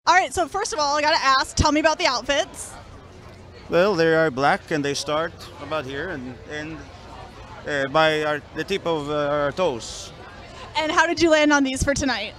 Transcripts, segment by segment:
All right, so first of all, I gotta ask, tell me about the outfits. Well, they are black and they start about here and by the tip of our toes. And how did you land on these for tonight?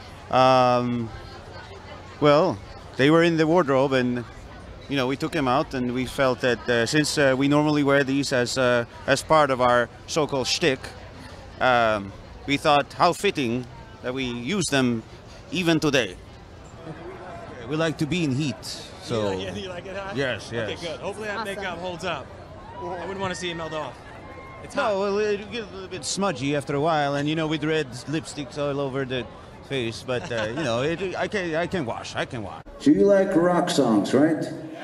Well, they were in the wardrobe and we took them out and we felt that since we normally wear these as part of our so-called shtick, we thought how fitting that we use them even today. We like to be in heat, so... Yeah, you like it hot? Yes. Okay, good. Hopefully that makeup holds up. I wouldn't want to see it melt off. It's hot. No, well, it gets a little bit smudgy after a while, and with red lipsticks all over the face, but I can wash. So you like rock songs, right?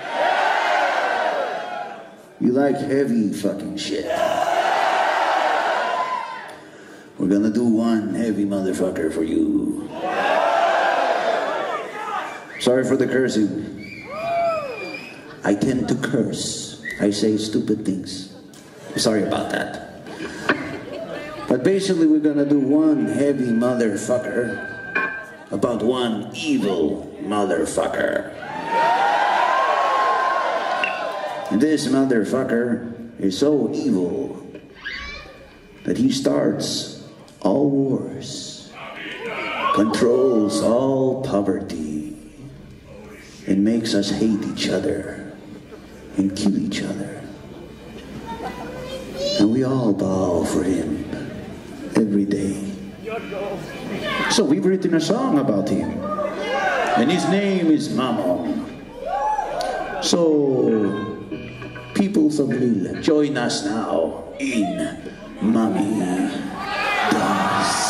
You like heavy fucking shit. We're gonna do one heavy motherfucker for you. Sorry for the cursing. I tend to curse. I say stupid things. Sorry about that. But basically we're gonna do one heavy motherfucker about one evil motherfucker. And this motherfucker is so evil that he starts all wars, controls all poverty, and makes us hate each other and kill each other. And we all bow for him every day. So we've written a song about him, and his name is Mammon. So, peoples of Lille, join us now in Mommy Does.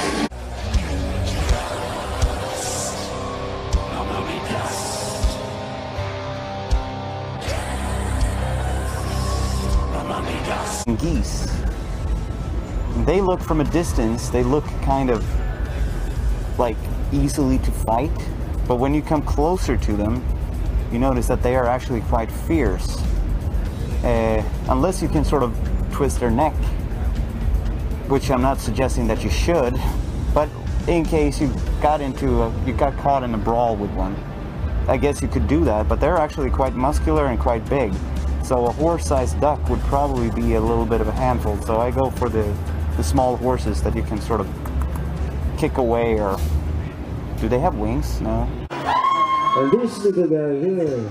Geese. They look from a distance, they look kind of like easily to fight, but when you come closer to them, you notice that they are actually quite fierce. Unless you can sort of twist their neck, which I'm not suggesting that you should, but in case you got caught in a brawl with one, I guess you could do that, but they're actually quite muscular and quite big. So a horse-sized duck would probably be a little bit of a handful, so I go for the small horses that you can sort of kick away, or... Do they have wings? No. And this little guy here.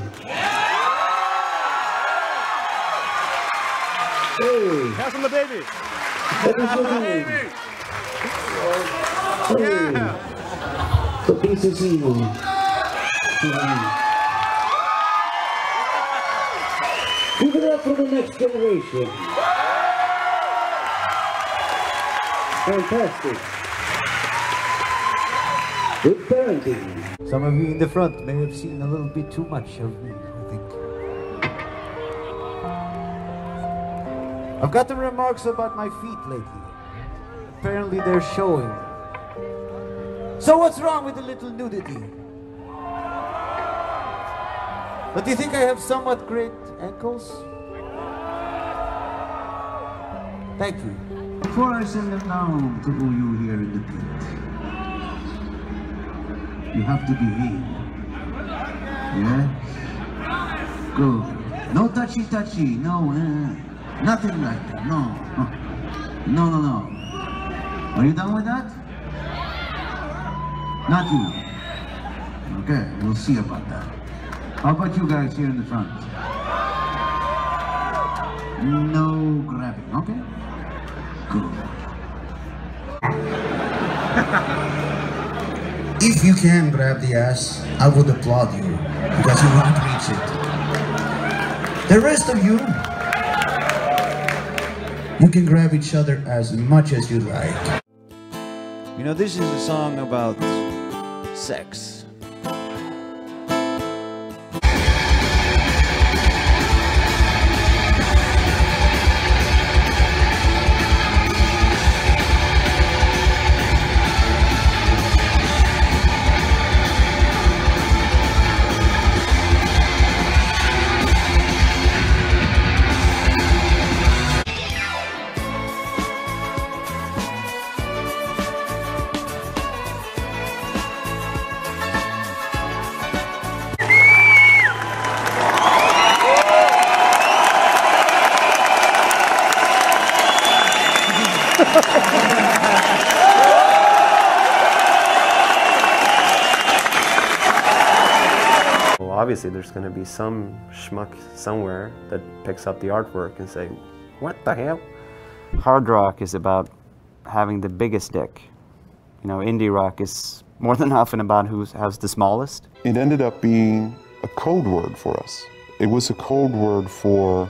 Hey! Pass on the baby! What is your name? Hey! So please to see you. Give it up for the next generation. Fantastic. Good parenting. Some of you in the front may have seen a little bit too much of me, I think. I've got the remarks about my feet lately. Apparently they're showing. So what's wrong with a little nudity? But do you think I have somewhat great ankles? Thank you. Before I send them down to all you here in the pit, you have to behave. Yeah? Good. No touchy-touchy. No, nothing like that. No. No. Are you done with that? Not you. Okay, we'll see about that. How about you guys here in the front? No grabbing, okay? Good. If you can grab the ass, I would applaud you, because you won't reach it. The rest of you can grab each other as much as you like. This is a song about sex. obviously there's going to be some schmuck somewhere that picks up the artwork and say, what the hell? Hard rock is about having the biggest dick. You know, indie rock is more than often about who has the smallest. It ended up being a code word for us. It was a code word for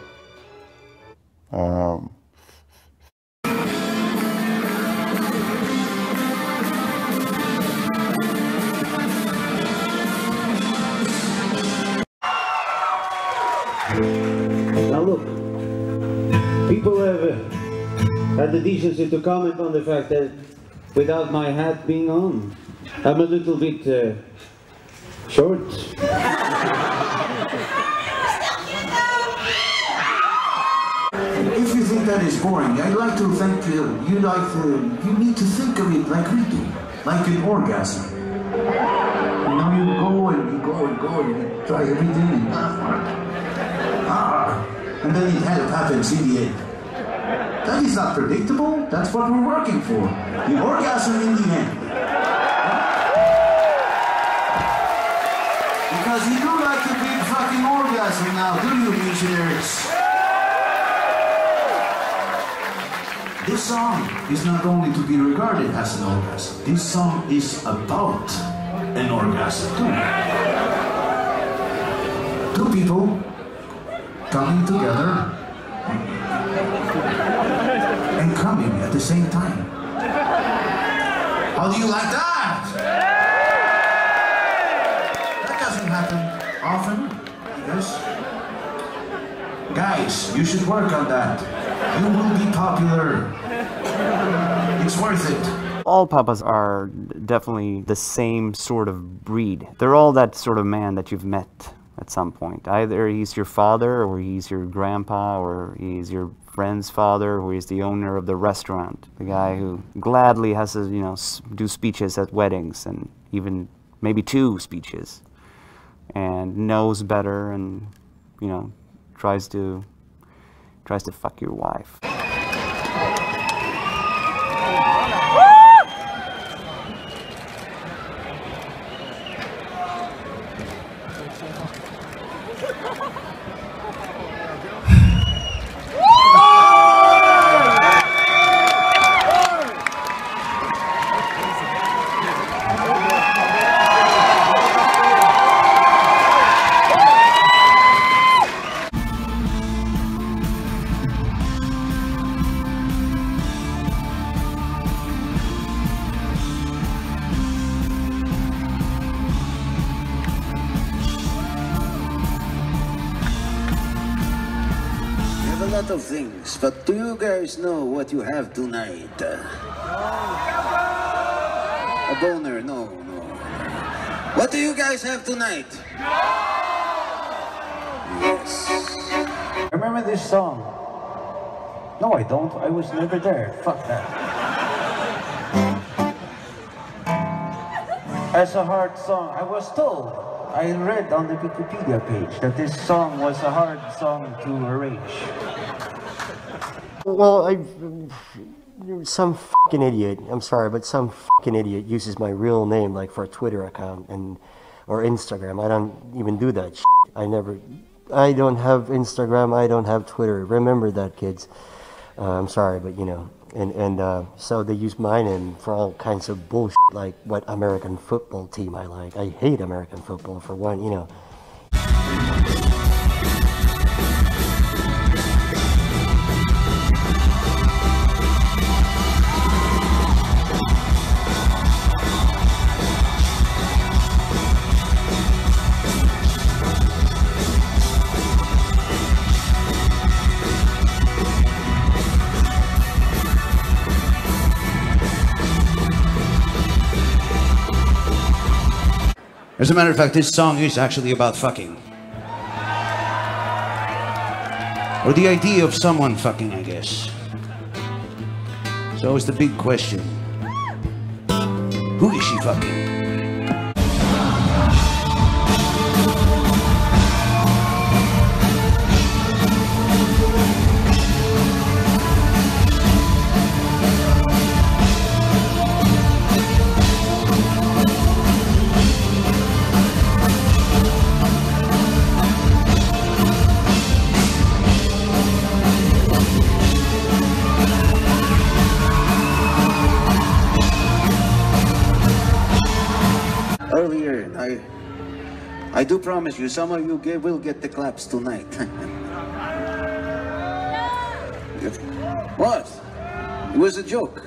Now look, people have had the decency to comment on the fact that without my hat being on, I'm a little bit short. If you think that is boring, I'd like to think you need to think of it like we do, like an orgasm. You know, you go and you go and go and you try everything and and then it happens in the end. That is not predictable. That's what we're working for. The orgasm in the end. Because you do like the big fucking orgasm now, do you, missionaries? This song is not only to be regarded as an orgasm. This song is about an orgasm too. Two people coming together and coming at the same time. How do you like that? That doesn't happen often, I guess. Guys, you should work on that. You will be popular. It's worth it. All papas are definitely the same sort of breed. They're all that sort of man that you've met at some point. Either he's your father, or he's your grandpa, or he's your friend's father, or he's the owner of the restaurant. The guy who gladly has to, you know, do speeches at weddings, and even maybe 2 speeches, and knows better, and, you know, tries to fuck your wife. A lot of things, but do you guys know what you have tonight? A boner? No. What do you guys have tonight? Yes. Remember this song? No, I don't. I was never there. Fuck that. As a hard song, I was told, I read on the Wikipedia page that this song was a hard song to arrange. Well, some fucking idiot, I'm sorry, but some fucking idiot uses my real name, like, for a Twitter account or Instagram. I don't even do that shit. I don't have Instagram, I don't have Twitter. Remember that, kids. I'm sorry, but, you know, so they use my name for all kinds of bullshit, like what American football team I like. I hate American football, for one, you know. As a matter of fact, this song is actually about fucking. Or the idea of someone fucking, I guess. So it's the big question. Who is she fucking? I do promise you, some of you will get the claps tonight. What? It was a joke.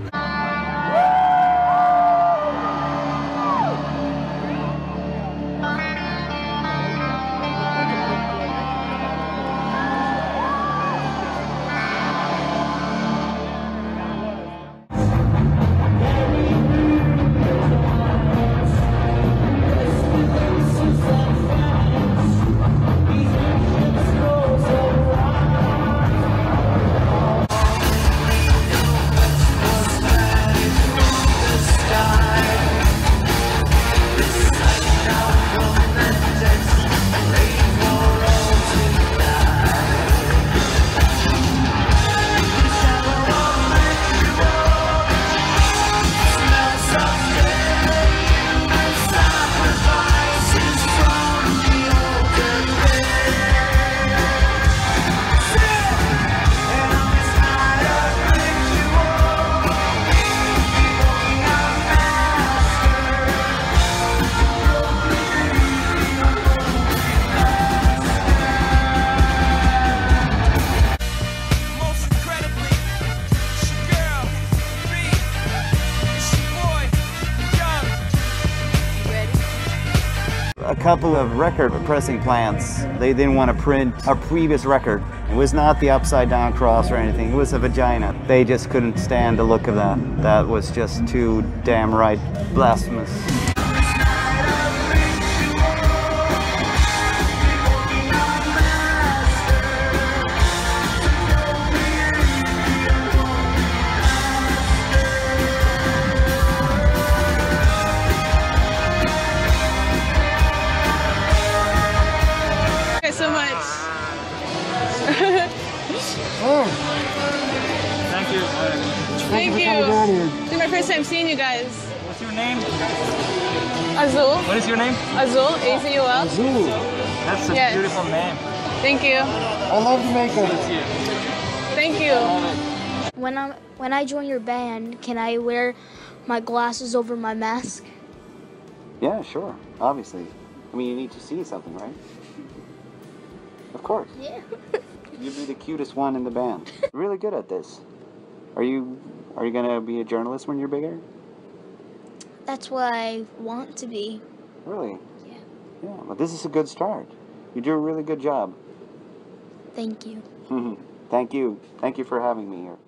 A couple of record pressing plants, they didn't want to print our previous record. It was not the upside down cross or anything, it was a vagina. They just couldn't stand the look of that. That was just too damn right blasphemous. So much. Thank you. Thank you. This is my first time seeing you guys. What's your name? Azul. What is your name? Azul. A-Z-U-L. Azul. That's a Yes. beautiful name. Thank you. I love the makeup. Thank you. When I join your band, can I wear my glasses over my mask? Yeah, sure, obviously. I mean, you need to see something, right? Of course. Yeah. You'd be the cutest one in the band. Really good at this. Are you gonna be a journalist when you're bigger? That's what I want to be. Really? Yeah. Yeah, but this is a good start. You do a really good job. Thank you. Thank you. Thank you for having me here.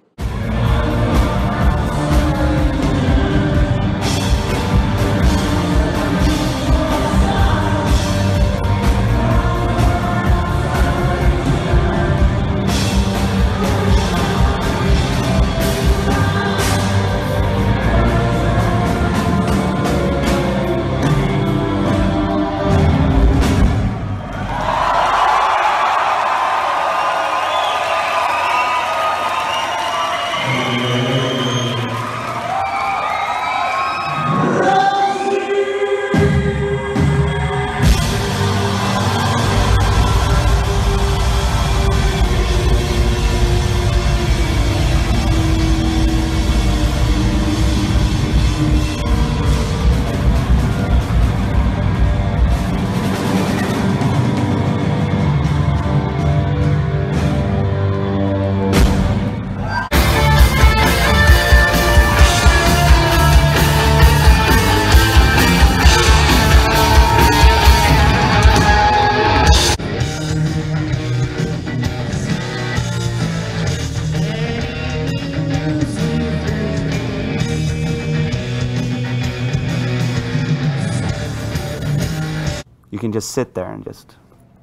You can just sit there and just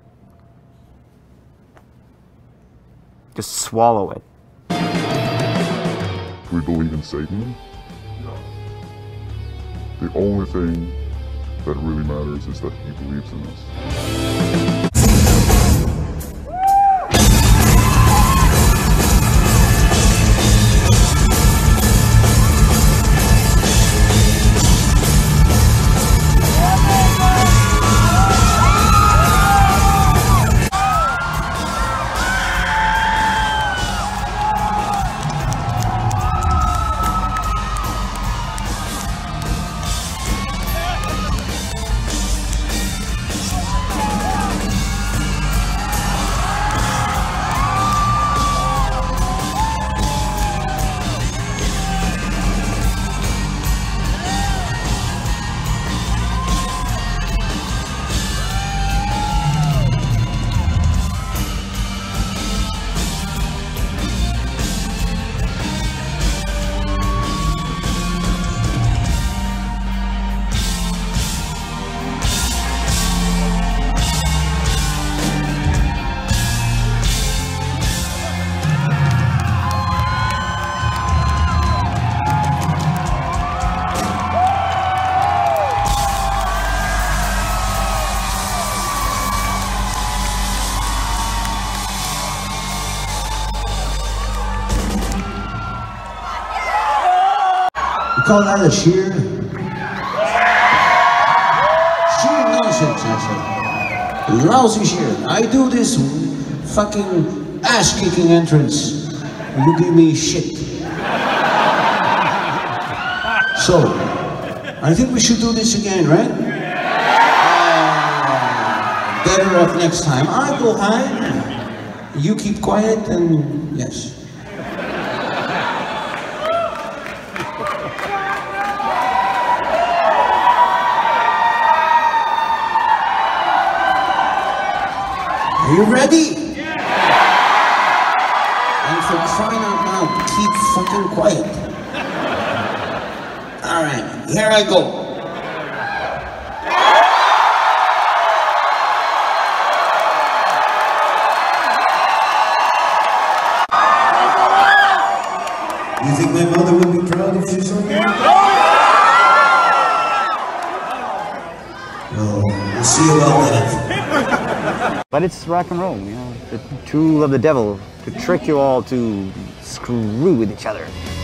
swallow it. We believe in Satan. The only thing that really matters is that he believes in us. call that a sheer? Sheer nonsense, I say. Lousy sheer. I do this fucking ass-kicking entrance. You give me shit. So, I think we should do this again, right? Better off next time. I go high, you keep quiet, and yes. Are you ready? And for crying out loud, keep fucking quiet. All right, here I go. You think my mother would be proud if she saw me? Well, we'll see about that. But it's rock and roll, you know, the tool of the devil to trick you all to screw with each other.